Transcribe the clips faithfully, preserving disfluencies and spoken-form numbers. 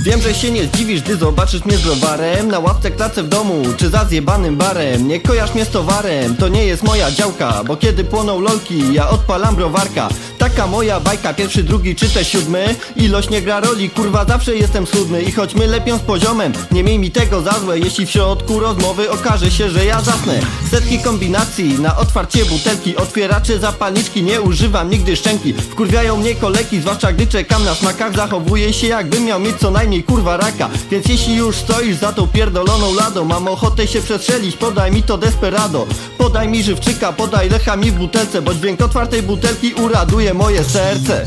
Wiem, że się nie zdziwisz, gdy zobaczysz mnie z browarem na ławce, klatce w domu, czy za zjebanym barem. Nie kojarz mnie z towarem, to nie jest moja działka, bo kiedy płoną lolki, ja odpalam browarka. Taka moja bajka, pierwszy, drugi czy też siódmy. Ilość nie gra roli, kurwa zawsze jestem schudny. I choć my lepią z poziomem, nie miej mi tego za złe, jeśli w środku rozmowy okaże się, że ja zasnę. Setki kombinacji na otwarcie butelki, otwieracze zapalniczki, nie używam nigdy szczęki. Wkurwiają mnie koleki, zwłaszcza gdy czekam na smakach. Zachowuję się jakbym miał mieć co najmniej kurwa raka. Więc jeśli już stoisz za tą pierdoloną ladą, mam ochotę się przestrzelić, podaj mi to desperado. Podaj mi żywczyka, podaj lecha mi w butelce, bo dźwięk otwartej butelki uraduje moje serce.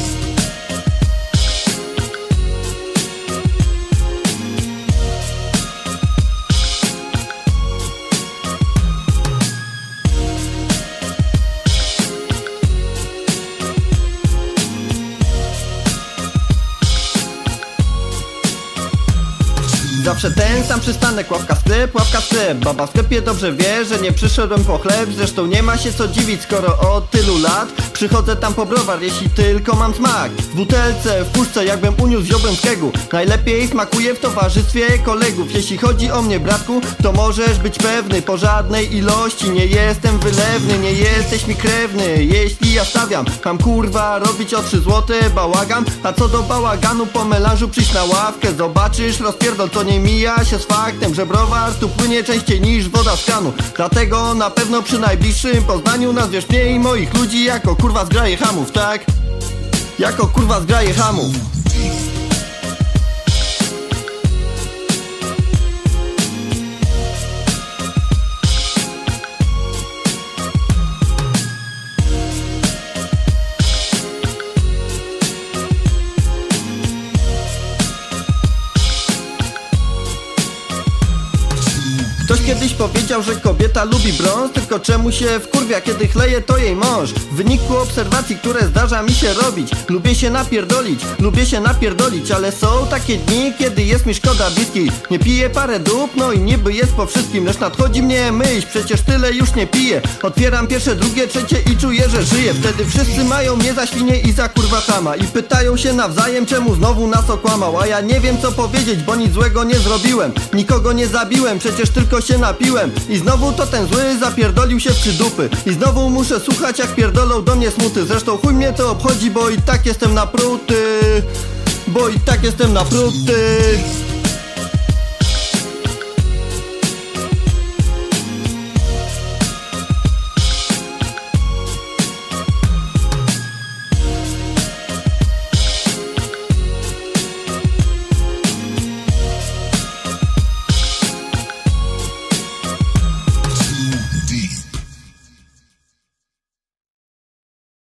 Zawsze ten sam przystanek, ławka sklep, ławka sklep. Baba w sklepie dobrze wie, że nie przyszedłem po chleb. Zresztą nie ma się co dziwić, skoro od tylu lat przychodzę tam po browar, jeśli tylko mam smak. W butelce, w puszce, jakbym uniósł ziołem z kegu. Najlepiej smakuje w towarzystwie kolegów. Jeśli chodzi o mnie, bratku, to możesz być pewny, po żadnej ilości nie jestem wylewny, nie jesteś mi krewny. Jeśli ja stawiam, mam kurwa robić o trzy złote bałagan. A co do bałaganu, po melanżu przyjdź na ławkę, zobaczysz rozpierdol, to nie mija się z faktem, że browar tu płynie częściej niż woda z kranu. Dlatego na pewno przy najbliższym Poznaniu nazwiesz mnie i moich ludzi jako kurwa zgraje hamów, tak? Jako kurwa zgraje hamów. Ktoś kiedyś powiedział, że kobieta lubi brąz, tylko czemu się wkurwia, kiedy chleje to jej mąż? W wyniku obserwacji, które zdarza mi się robić, lubię się napierdolić, lubię się napierdolić, ale są takie dni, kiedy jest mi szkoda bliskiej. Nie piję parę dup, no i niby jest po wszystkim, lecz nadchodzi mnie myśl, przecież tyle już nie piję. Otwieram pierwsze, drugie, trzecie i czuję, że żyję. Wtedy wszyscy mają mnie za świnię i za kurwa chama i pytają się nawzajem, czemu znowu nas okłamał. A ja nie wiem co powiedzieć, bo nic złego nie zrobiłem, nikogo nie zabiłem, przecież tylko się napiłem. I znowu to ten zły zapierdolił się w trzy dupy. I znowu muszę słuchać, jak pierdolą do mnie smuty. Zresztą chuj mnie to obchodzi, bo i tak jestem napruty. Bo i tak jestem napruty.